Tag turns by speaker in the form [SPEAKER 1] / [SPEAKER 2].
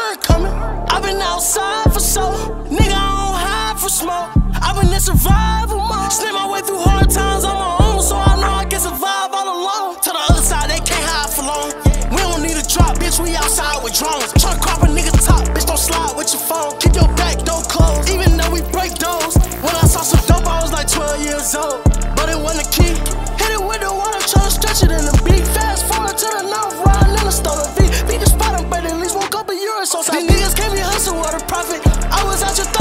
[SPEAKER 1] weren't coming. I've been outside for so, nigga, I don't hide for smoke. I've been in survival mode. Snip my way through hard times on my own, so I know I can survive all alone. To the other side, they can't hide for long. We don't need a drop, bitch, we outside with drones. Truck crop a nigga top, bitch, don't slide with your phone. Keep your back door closed, even though we break those. When I saw some dope, I was like 12 years old. But it wasn't a key. Hit it with the water, tryna stretch it in the beat. Fast forward to the north, riding in a stolen V. Beat the spot, but at least woke up a year or so. These niggas can't be hustle, what a profit. I was out your